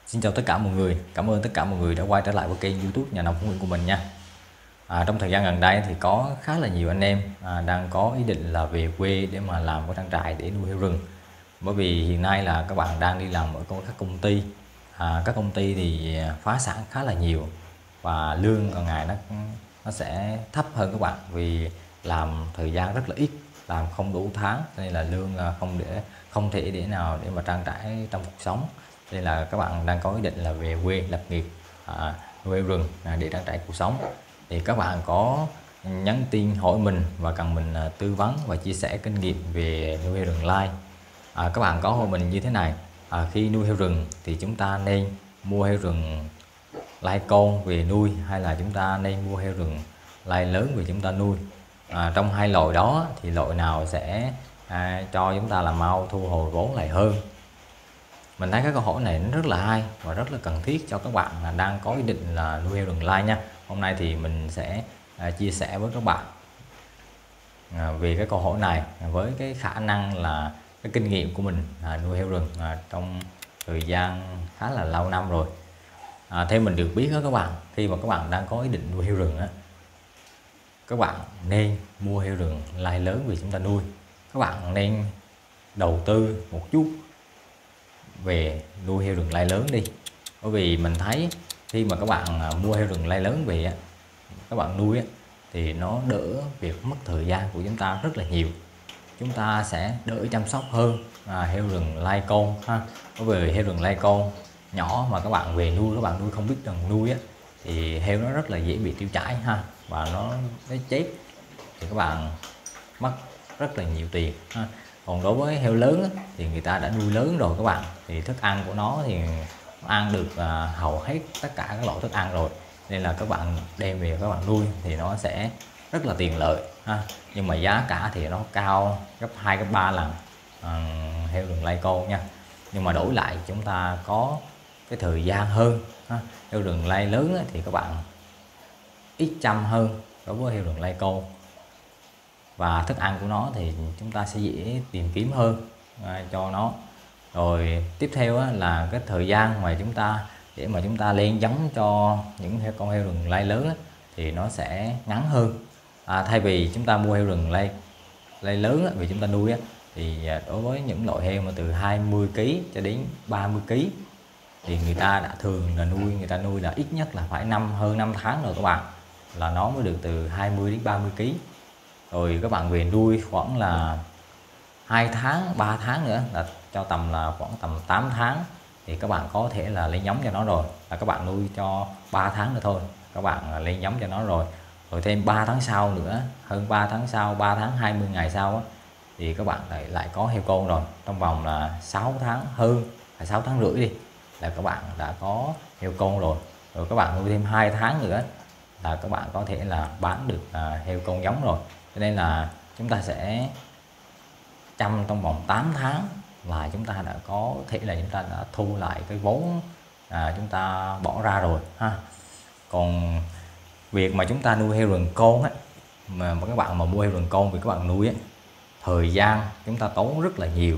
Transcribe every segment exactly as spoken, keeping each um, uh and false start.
Xin chào tất cả mọi người, cảm ơn tất cả mọi người đã quay trở lại với kênh YouTube Nhà nông Phú Nguyễn của mình nha. À, trong thời gian gần đây thì có khá là nhiều anh em à, đang có ý định là về quê để mà làm cái trang trại để nuôi heo rừng. Bởi vì hiện nay là các bạn đang đi làm ở các công ty, à, các công ty thì phá sản khá là nhiều và lương còn ngày nó nó sẽ thấp hơn các bạn, vì làm thời gian rất là ít, làm không đủ tháng nên là lương không để không thể để nào để mà trang trải trong cuộc sống. Nên là các bạn đang có ý định là về quê lập nghiệp, à, nuôi rừng à, để trang trải cuộc sống, thì các bạn có nhắn tin hỏi mình và cần mình à, tư vấn và chia sẻ kinh nghiệm về nuôi heo rừng lai. À, các bạn có hỏi mình như thế này: à, khi nuôi heo rừng thì chúng ta nên mua heo rừng lai con về nuôi, hay là chúng ta nên mua heo rừng lai lớn về chúng ta nuôi? À, trong hai loại đó thì loại nào sẽ à, cho chúng ta là mau thu hồi vốn lại hơn? Mình thấy cái câu hỏi này nó rất là hay và rất là cần thiết cho các bạn là đang có ý định là nuôi heo rừng lai nha. Hôm nay thì mình sẽ à, chia sẻ với các bạn à, về cái câu hỏi này với cái khả năng là cái kinh nghiệm của mình à, nuôi heo rừng à, trong thời gian khá là lâu năm rồi. À, theo mình được biết đó các bạn, khi mà các bạn đang có ý định nuôi heo rừng á, các bạn nên mua heo rừng lai lớn vì chúng ta nuôi. Các bạn nên đầu tư một chút về nuôi heo rừng lai lớn đi. Bởi vì mình thấy khi mà các bạn mua heo rừng lai lớn về các bạn nuôi thì nó đỡ việc mất thời gian của chúng ta rất là nhiều. Chúng ta sẽ đỡ chăm sóc hơn à, heo rừng lai con ha. Bởi vì heo rừng lai con nhỏ mà các bạn về nuôi, các bạn nuôi không biết rằng nuôi á, thì heo nó rất là dễ bị tiêu chảy ha, và nó nó chết thì các bạn mất rất là nhiều tiền ha. Còn đối với heo lớn á, thì người ta đã nuôi lớn rồi các bạn, thì thức ăn của nó thì nó ăn được à, hầu hết tất cả các loại thức ăn rồi, nên là các bạn đem về các bạn nuôi thì nó sẽ rất là tiền lợi ha. Nhưng mà giá cả thì nó cao gấp hai gấp ba lần à, heo rừng lai con nha. Nhưng mà đổi lại chúng ta có cái thời gian hơn ha. Heo rừng lai lớn á, thì các bạn ít chăm hơn đối với heo rừng lai con, và thức ăn của nó thì chúng ta sẽ dễ tìm kiếm hơn à, cho nó. Rồi tiếp theo á, là cái thời gian mà chúng ta để mà chúng ta lên giống cho những heo con heo rừng lai lớn á, thì nó sẽ ngắn hơn. À, thay vì chúng ta mua heo rừng lai lai lớn á, vì chúng ta nuôi á, thì đối với những loại heo mà từ hai mươi ki lô gam cho đến ba mươi ki lô gam thì người ta đã thường là nuôi người ta nuôi là ít nhất là phải năm hơn năm tháng rồi các bạn, là nó mới được từ hai mươi đến ba mươi ki lô gam. Rồi các bạn về nuôi khoảng là hai tháng ba tháng nữa là cho tầm là khoảng tầm tám tháng thì các bạn có thể là lên giống cho nó rồi. Là các bạn nuôi cho ba tháng nữa thôi các bạn lên giống cho nó rồi. Rồi thêm ba tháng sau nữa, hơn ba tháng sau, ba tháng hai mươi ngày sau á, thì các bạn lại lại có heo con rồi. Trong vòng là sáu tháng hơn, là sáu tháng rưỡi đi, là các bạn đã có heo con rồi. Rồi các bạn nuôi thêm hai tháng nữa là các bạn có thể là bán được à, heo con giống rồi. Cho nên là chúng ta sẽ chăm trong vòng tám tháng là chúng ta đã có thể là chúng ta đã thu lại cái vốn à, chúng ta bỏ ra rồi ha. Còn việc mà chúng ta nuôi heo rừng con á, mà, mà các bạn mà mua heo rừng con vì các bạn nuôi á, thời gian chúng ta tốn rất là nhiều.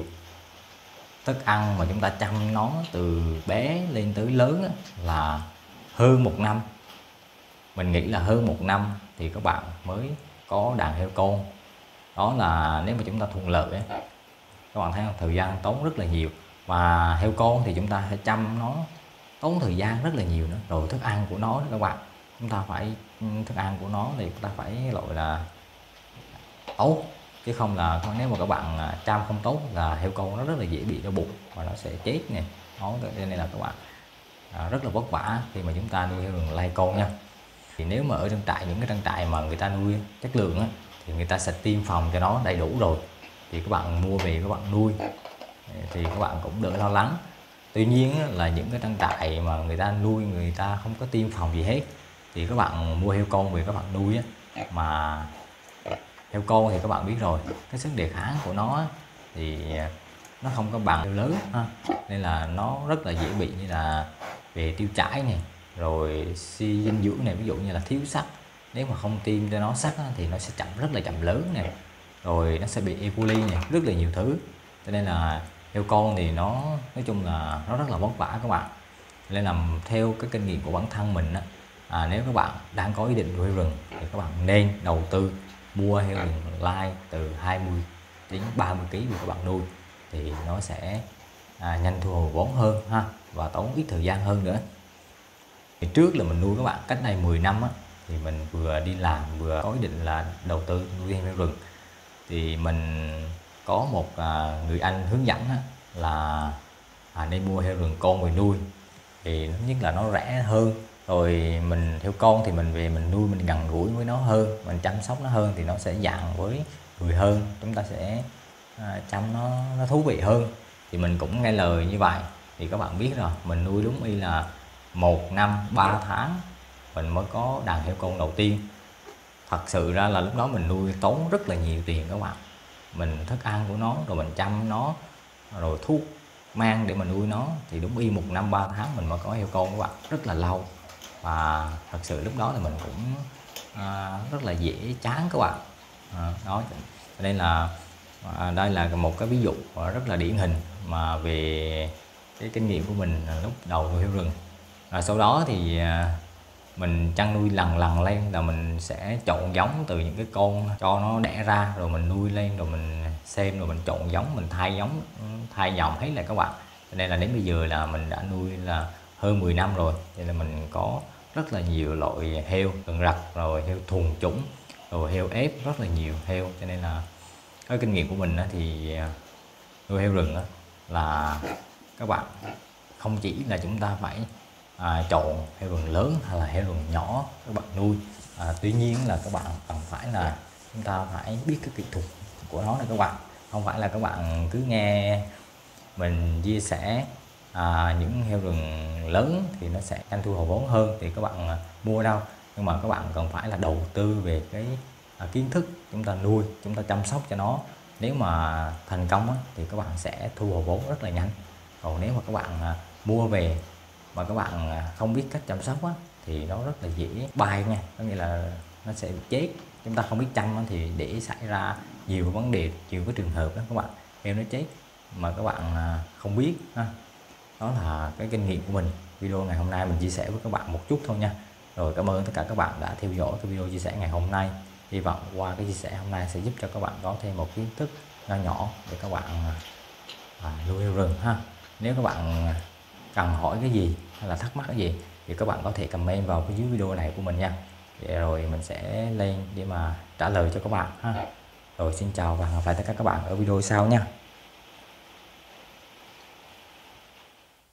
Thức ăn mà chúng ta chăm nó từ bé lên tới lớn á, là hơn một năm. Mình nghĩ là hơn một năm thì các bạn mới có đàn heo con. Đó là nếu mà chúng ta thuận lợi ấy. Các bạn thấy không? Thời gian tốn rất là nhiều. Và heo con thì chúng ta phải chăm nó tốn thời gian rất là nhiều nữa. Rồi thức ăn của nó các bạn, chúng ta phải thức ăn của nó thì chúng ta phải loại là tốt, chứ không là nếu mà các bạn chăm không tốt là heo con nó rất là dễ bị đau bụng và nó sẽ chết nè. Đó, cho nên là các bạn à, rất là vất vả khi mà chúng ta nuôi heo rừng lai con nha. Thì nếu mà ở trang trại, những cái trang trại mà người ta nuôi chất lượng á, thì người ta sẽ tiêm phòng cho nó đầy đủ rồi, thì các bạn mua về các bạn nuôi thì các bạn cũng đỡ lo lắng. Tuy nhiên là những cái trang trại mà người ta nuôi người ta không có tiêm phòng gì hết, thì các bạn mua heo con về các bạn nuôi á, mà heo con thì các bạn biết rồi, cái sức đề kháng của nó thì nó không có bằng heo lớn ha. Nên là nó rất là dễ bị như là về tiêu chảy này, rồi suy dinh dưỡng này, ví dụ như là thiếu sắt. Nếu mà không tiêm cho nó sắt thì nó sẽ chậm, rất là chậm lớn này, rồi nó sẽ bị E. coli này, rất là nhiều thứ. Cho nên là heo con thì nó nói chung là nó rất là vất vả các bạn. Nên làm theo cái kinh nghiệm của bản thân mình á, à, nếu các bạn đang có ý định nuôi heo rừng thì các bạn nên đầu tư mua heo rừng lai từ hai mươi đến ba mươi ký để các bạn nuôi, thì nó sẽ à, nhanh thu hồi vốn hơn ha, và tốn ít thời gian hơn nữa. Thì trước là mình nuôi các bạn cách đây mười năm á, thì mình vừa đi làm vừa có ý định là đầu tư nuôi heo rừng, thì mình có một à, người anh hướng dẫn á, là à, nên mua heo rừng con về nuôi, thì thứ nhất là nó rẻ hơn, rồi mình heo con thì mình về mình nuôi mình gần gũi với nó hơn, mình chăm sóc nó hơn thì nó sẽ dạng với người hơn, chúng ta sẽ à, chăm nó nó thú vị hơn. Thì mình cũng nghe lời như vậy. Thì các bạn biết rồi, mình nuôi đúng y là một năm ba tháng mình mới có đàn heo con đầu tiên. Thật sự ra là lúc đó mình nuôi tốn rất là nhiều tiền các bạn, mình thức ăn của nó, rồi mình chăm nó, rồi thuốc mang để mà nuôi nó, thì đúng y một năm ba tháng mình mới có heo con các bạn, rất là lâu. Và thật sự lúc đó là mình cũng à, rất là dễ chán các bạn. À, đó cho nên là à, đây là một cái ví dụ rất là điển hình mà về cái kinh nghiệm của mình lúc đầu nuôi heo rừng. À, sau đó thì à, mình chăn nuôi lần lần lên là mình sẽ chọn giống từ những cái con cho nó đẻ ra, rồi mình nuôi lên, rồi mình xem, rồi mình chọn giống, mình thay giống, thay dòng hết là các bạn. Cho nên là đến bây giờ là mình đã nuôi là hơn mười năm rồi, cho nên là mình có rất là nhiều loại heo rừng rặt, rồi heo thuần chủng, rồi heo ép, rất là nhiều heo. Cho nên là cái kinh nghiệm của mình thì nuôi heo rừng là các bạn không chỉ là chúng ta phải à, chọn heo rừng lớn hay là heo rừng nhỏ các bạn nuôi, à, tuy nhiên là các bạn cần phải là chúng ta phải biết cái kỹ thuật của nó này các bạn, không phải là các bạn cứ nghe mình chia sẻ à, những heo rừng lớn thì nó sẽ nhanh thu hồi vốn hơn thì các bạn à, mua đâu. Nhưng mà các bạn cần phải là đầu tư về cái à, kiến thức chúng ta nuôi, chúng ta chăm sóc cho nó. Nếu mà thành công á, thì các bạn sẽ thu hồi vốn rất là nhanh. Còn nếu mà các bạn à, mua về mà các bạn à, không biết cách chăm sóc á, thì nó rất là dễ bay nha, có nghĩa là nó sẽ chết. Chúng ta không biết chăm á, thì để xảy ra nhiều vấn đề, nhiều cái trường hợp đó các bạn, heo nó chết mà các bạn à, không biết ha. Đó là cái kinh nghiệm của mình. Video ngày hôm nay mình chia sẻ với các bạn một chút thôi nha. Rồi cảm ơn tất cả các bạn đã theo dõi cái video chia sẻ ngày hôm nay. Hy vọng qua cái chia sẻ hôm nay sẽ giúp cho các bạn có thêm một kiến thức nho nhỏ để các bạn à, nuôi heo rừng ha. Nếu các bạn cần hỏi cái gì hay là thắc mắc cái gì thì các bạn có thể comment vào cái dưới video này của mình nha, để rồi mình sẽ lên để mà trả lời cho các bạn ha. Rồi xin chào và hẹn gặp lại tất cả các bạn ở video sau nha.